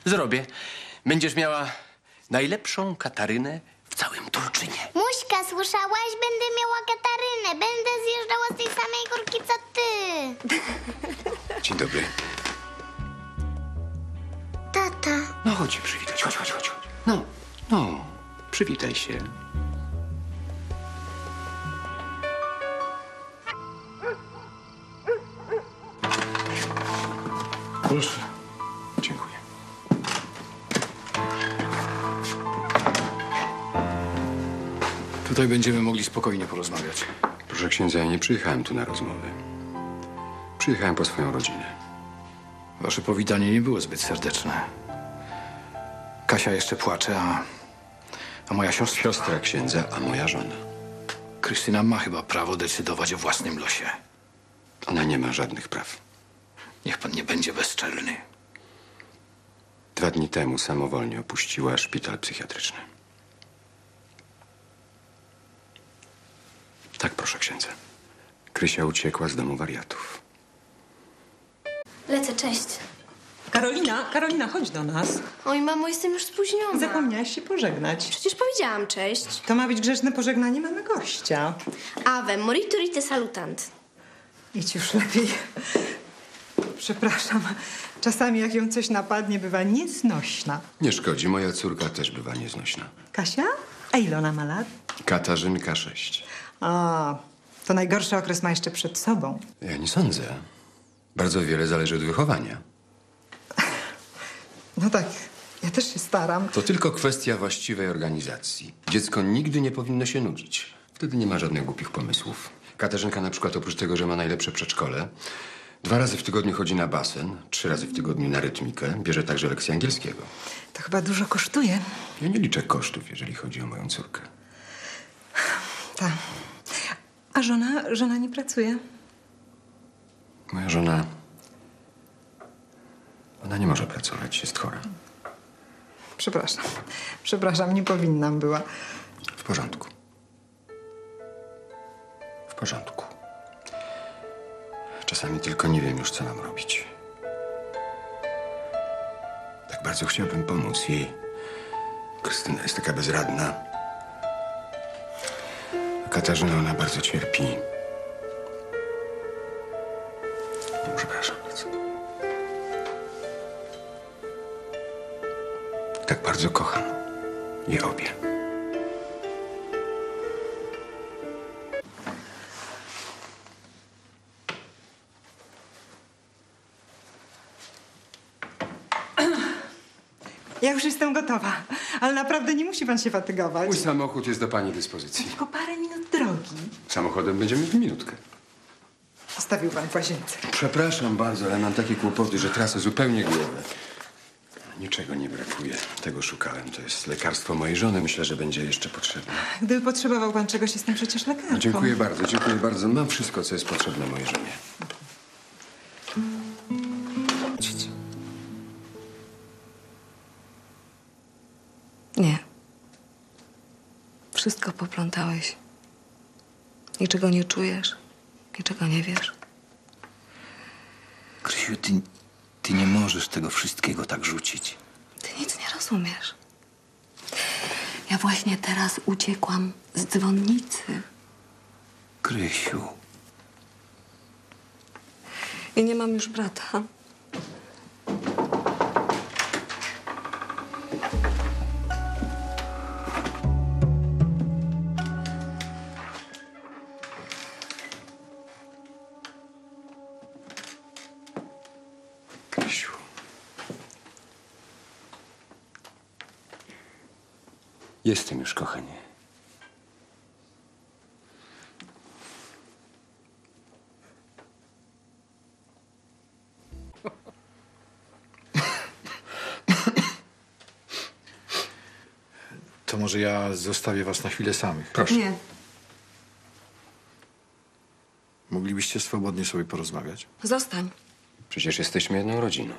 Zrobię. Będziesz miała najlepszą Katarynę w całym Turczynie. Muśka, słyszałaś? Będę miała Katarynę. Będę zjeżdżała z tej samej górki, co ty. Dzień dobry. Tata. No chodź się przywitać, chodź. No, przywitaj się. Proszę. Dziękuję. Tutaj będziemy mogli spokojnie porozmawiać. Proszę księdza, ja nie przyjechałem tu na rozmowę. Przyjechałem po swoją rodzinę. Wasze powitanie nie było zbyt serdeczne. Kasia jeszcze płacze, a moja siostra... Siostra księdza, a moja żona. Krystyna ma chyba prawo decydować o własnym losie. Ona nie ma żadnych praw. Niech pan nie będzie bezczelny. 2 dni temu samowolnie opuściła szpital psychiatryczny. Tak, proszę księdza. Krysia uciekła z domu wariatów. Lecę, cześć. Karolina, chodź do nas. Oj, mamo, jestem już spóźniona. Zapomniałaś się pożegnać. Przecież powiedziałam cześć. To ma być grzeczne pożegnanie, mamy gościa. Ave moriturite salutant. Idź już lepiej. Przepraszam. Czasami jak ją coś napadnie, bywa nieznośna. Nie szkodzi, moja córka też bywa nieznośna. Kasia? A ile ona ma lat? Katarzynka 6. A, to najgorszy okres ma jeszcze przed sobą. Ja nie sądzę. Bardzo wiele zależy od wychowania. No tak, ja też się staram. To tylko kwestia właściwej organizacji. Dziecko nigdy nie powinno się nudzić. Wtedy nie ma żadnych głupich pomysłów. Katarzynka na przykład oprócz tego, że ma najlepsze przedszkole, 2 razy w tygodniu chodzi na basen, 3 razy w tygodniu na rytmikę, bierze także lekcje angielskiego. To chyba dużo kosztuje. Ja nie liczę kosztów, jeżeli chodzi o moją córkę. Tak. A żona nie pracuje? Moja żona... Ona nie może pracować, jest chora. Przepraszam, nie powinnam była. W porządku. W porządku. Czasami tylko nie wiem już, co mam robić. Tak bardzo chciałbym pomóc jej. Krystyna jest taka bezradna. A Katarzyna, ona bardzo cierpi. Przepraszam bardzo. Tak bardzo kocham je obie. Ja już jestem gotowa, ale naprawdę nie musi pan się fatygować. Mój samochód jest do pani dyspozycji. Tylko parę minut drogi. Samochodem będziemy w minutkę. Zostawił pan w łazience. Przepraszam bardzo, ale mam takie kłopoty, że tracę zupełnie głowę. Niczego nie brakuje. Tego szukałem. To jest lekarstwo mojej żony. Myślę, że będzie jeszcze potrzebne. Gdyby potrzebował pan czegoś, jestem przecież lekarką. Dziękuję bardzo, dziękuję bardzo. Mam wszystko, co jest potrzebne mojej żonie. Nie. Wszystko poplątałeś. Niczego nie czujesz, niczego nie wiesz. Krysiu, ty nie możesz tego wszystkiego tak rzucić. Ty nic nie rozumiesz. Ja właśnie teraz uciekłam z dzwonnicy. Krysiu. I nie mam już brata. Krysiu. Jestem już, kochanie. To może ja zostawię was na chwilę samych. Proszę. Nie. Moglibyście swobodnie sobie porozmawiać. Zostań. Przecież jesteśmy jedną rodziną.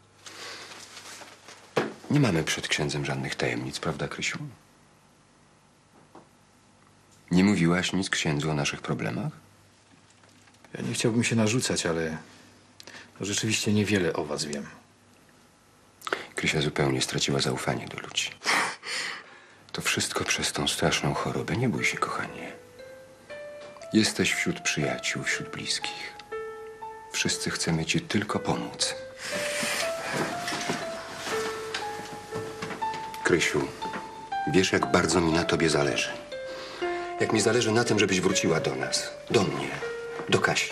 Nie mamy przed księdzem żadnych tajemnic, prawda, Krysiu? Nie mówiłaś nic księdzu o naszych problemach? Ja nie chciałbym się narzucać, ale rzeczywiście niewiele o was wiem. Krysia zupełnie straciła zaufanie do ludzi. To wszystko przez tą straszną chorobę. Nie bój się, kochanie. Jesteś wśród przyjaciół, wśród bliskich. Wszyscy chcemy ci tylko pomóc. Krysiu, wiesz, jak bardzo mi na tobie zależy. Jak mi zależy na tym, żebyś wróciła do nas. Do mnie. Do Kasi.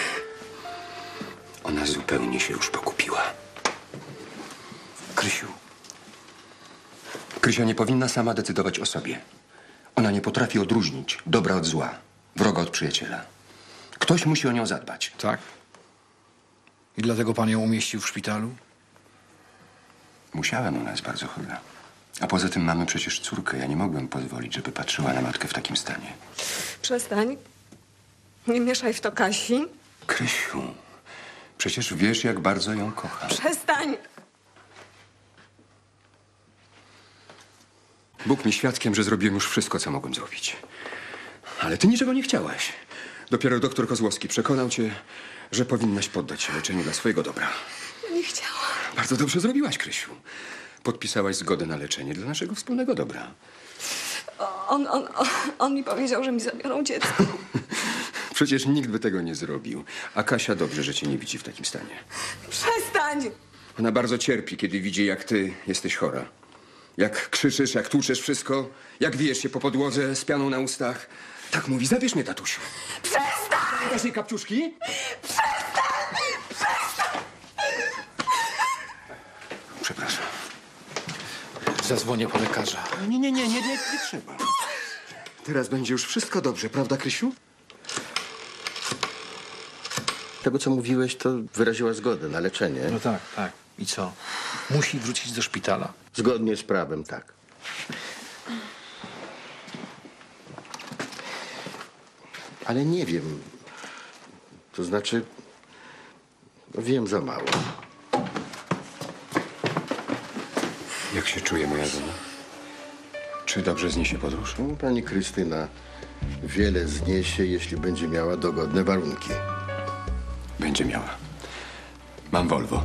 Ona zupełnie się już pogubiła. Krysiu. Krysia nie powinna sama decydować o sobie. Ona nie potrafi odróżnić dobra od zła, wroga od przyjaciela. Ktoś musi o nią zadbać. Tak? I dlatego pan ją umieścił w szpitalu? Musiałem, ona jest bardzo chora. A poza tym mamy przecież córkę. Ja nie mogłem pozwolić, żeby patrzyła na matkę w takim stanie. Przestań. Nie mieszaj w to Kasi. Krysiu, przecież wiesz, jak bardzo ją kocham. Przestań. Bóg mi świadkiem, że zrobiłem już wszystko, co mogłem zrobić. Ale ty niczego nie chciałaś. Dopiero doktor Kozłowski przekonał cię, że powinnaś poddać się leczeniu dla swojego dobra. Nie chciałam. Bardzo dobrze zrobiłaś, Krysiu. Podpisałaś zgodę na leczenie dla naszego wspólnego dobra. On mi powiedział, że mi zabiorą dziecko. Przecież nikt by tego nie zrobił. A Kasia dobrze, że cię nie widzi w takim stanie. Przestań. Ona bardzo cierpi, kiedy widzi, jak ty jesteś chora. Jak krzyczysz, jak tłuczesz wszystko, jak wijesz się po podłodze z pianą na ustach. Tak mówi, zabierz mnie, tatusiu. Przestań. Dasz jej kapciuszki? Przepraszam. Zadzwonię po lekarza. Nie trzeba. Teraz będzie już wszystko dobrze, prawda, Krysiu? Tego, co mówiłeś, to wyraziła zgodę na leczenie. No tak, tak. I co? Musi wrócić do szpitala. Zgodnie z prawem, tak. Ale nie wiem. To znaczy, wiem za mało. Jak się czuje moja żona? Czy dobrze zniesie podróż? No, pani Krystyna wiele zniesie, jeśli będzie miała dogodne warunki. Będzie miała. Mam Volvo.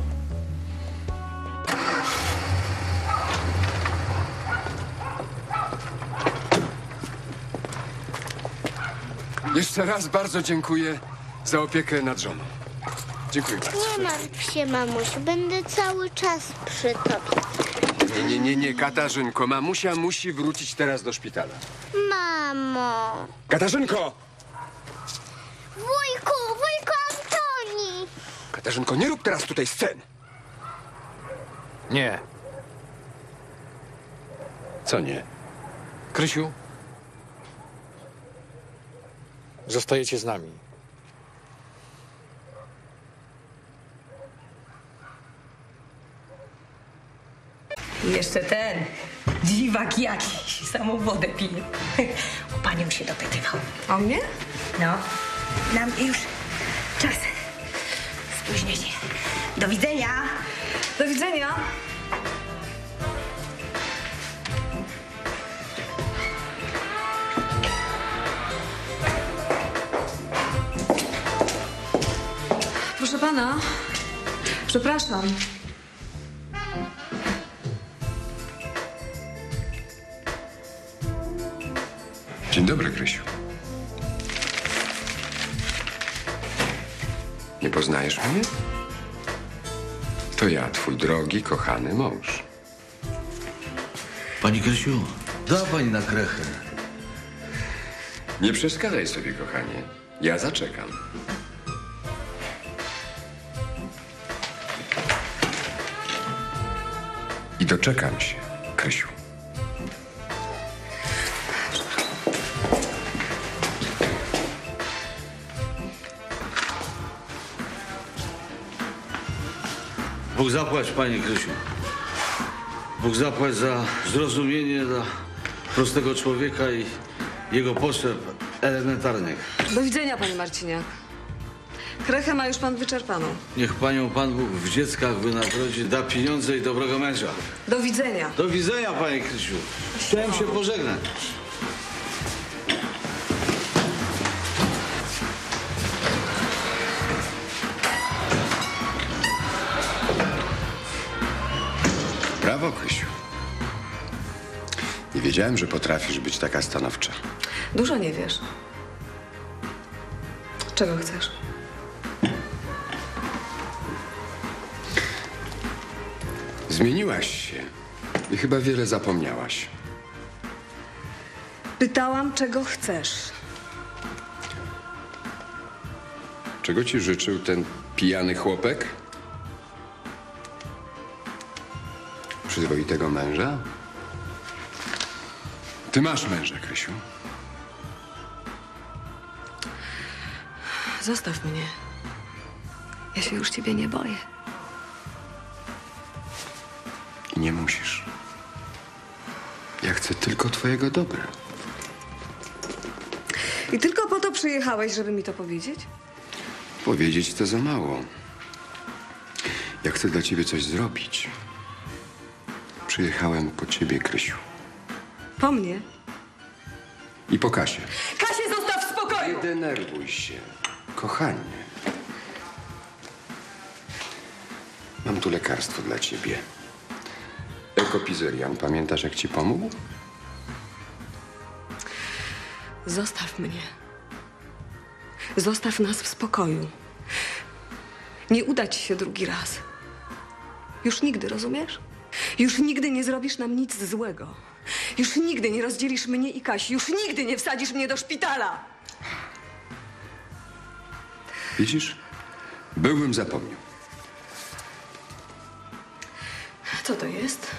Jeszcze raz bardzo dziękuję za opiekę nad żoną. Dziękuję bardzo. Nie martw się, mamusiu. Będę cały czas przy tobie. Nie, Katarzynko. Mamusia musi wrócić teraz do szpitala. Mamo. Katarzynko! Wujku Antoni. Katarzynko, nie rób teraz tutaj scen. Nie. Co nie? Krysiu? Zostajecie z nami. I jeszcze ten dziwak jakiś, samą wodę pije. O panią się dopytywał. O mnie? No, nam już czas. Spóźnię się. Do widzenia. Do widzenia. Proszę pana, przepraszam. Dzień dobry, Krysiu. Nie poznajesz mnie? To ja, twój drogi, kochany mąż. Pani Krysiu, da pani na krechę. Nie przeszkadzaj sobie, kochanie. Ja zaczekam. I doczekam się, Krysiu. Bóg zapłać, pani Krysiu. Bóg zapłać za zrozumienie dla prostego człowieka i jego potrzeb elementarnych. Do widzenia, panie Marcinie. Krechę ma już pan wyczerpaną. Niech panią Pan Bóg w dzieckach wynagrodzi, da pieniądze i dobrego męża. Do widzenia. Do widzenia, pani Krysiu. Chciałem się pożegnać. Brawo, Krysiu. Nie wiedziałem, że potrafisz być taka stanowcza. Dużo nie wiesz. Czego chcesz? Zmieniłaś się i chyba wiele zapomniałaś. Pytałam, czego chcesz. Czego ci życzył ten pijany chłopek? Przyzwoitego męża? Ty masz męża, Krysiu. Zostaw mnie. Ja się już ciebie nie boję. I nie musisz. Ja chcę tylko twojego dobra. I tylko po to przyjechałeś, żeby mi to powiedzieć? Powiedzieć to za mało. Ja chcę dla ciebie coś zrobić. Przyjechałem po ciebie, Krysiu. Po mnie? I po Kasię. Kasię, zostaw w spokoju! Nie denerwuj się, kochanie. Mam tu lekarstwo dla ciebie. Ekopizerian. Pamiętasz, jak ci pomógł? Zostaw mnie. Zostaw nas w spokoju. Nie uda ci się drugi raz. Już nigdy, rozumiesz? Już nigdy nie zrobisz nam nic złego. Już nigdy nie rozdzielisz mnie i Kasi. Już nigdy nie wsadzisz mnie do szpitala. Widzisz? Byłbym zapomniał. Co to jest?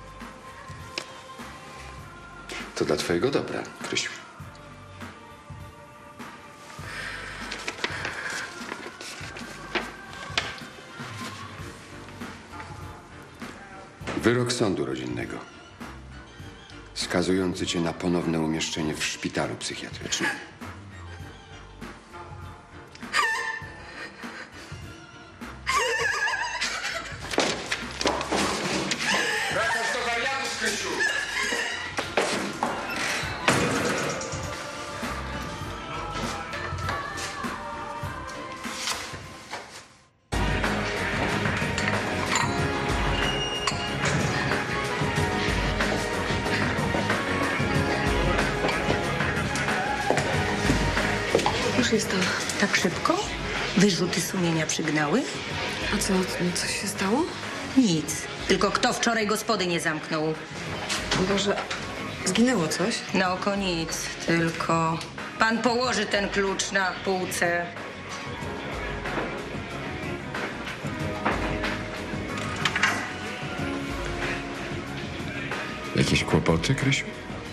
To dla twojego dobra, Krysiu. Wyrok sądu rodzinnego skazujący cię na ponowne umieszczenie w szpitalu psychiatrycznym. Wracasz do wariatów, Krysiu! Już jestem. Tak szybko? Wyrzuty sumienia przygnały? A co, coś się stało? Nic. Tylko kto wczoraj gospody nie zamknął? Boże, zginęło coś? Na oko nic. Tylko pan położy ten klucz na półce. Jakieś kłopoty, Krysiu?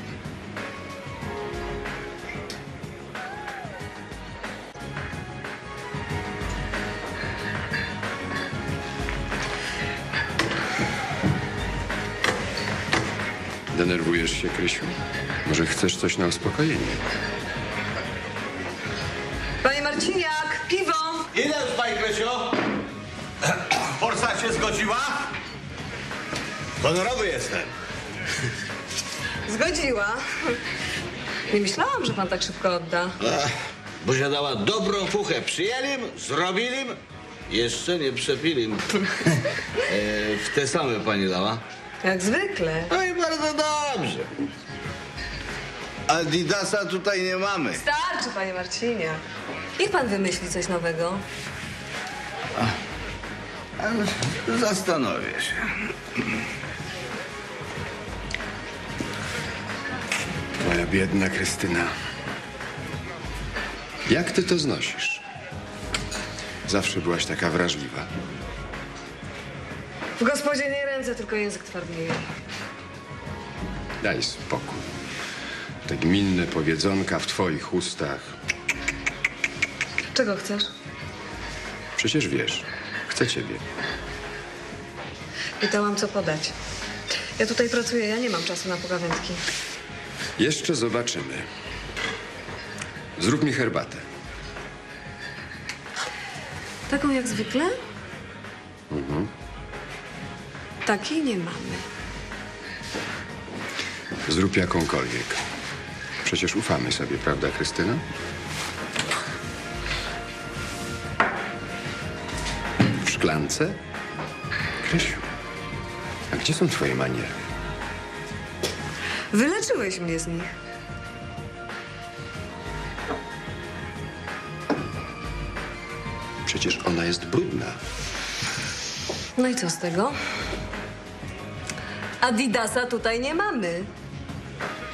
Denerwujesz się, Krysiu? Może chcesz coś na uspokojenie? Panie Marciniak, piwo! Ile już, pani Kresio? Forsa się zgodziła? Honorowy jestem. Zgodziła. Nie myślałam, że pan tak szybko odda. Bo się dała dobrą fuchę. Przyjęlim, zrobilim, jeszcze nie przepilim. W te same pani dała? Jak zwykle. No i bardzo dobrze. Adidasa tutaj nie mamy. Starczy, panie Marcinia. Niech pan wymyśli coś nowego. Zastanowię się. Moja biedna Krystyna. Jak ty to znosisz? Zawsze byłaś taka wrażliwa. W gospodzie nie ręce, tylko język twardnieje. Daj spokój. Te gminne powiedzonka w twoich ustach. Czego chcesz? Przecież wiesz, chcę ciebie. Pytałam, co podać. Ja tutaj pracuję, ja nie mam czasu na pogawędki. Jeszcze zobaczymy. Zrób mi herbatę. Taką jak zwykle? Takiej nie mamy. Zrób jakąkolwiek. Przecież ufamy sobie, prawda, Krystyna? W szklance? Krysiu, jak gdzie są twoje maniery? Wyleczyłeś mnie z nich. Przecież ona jest brudna. No i co z tego? Adidasa tutaj nie mamy.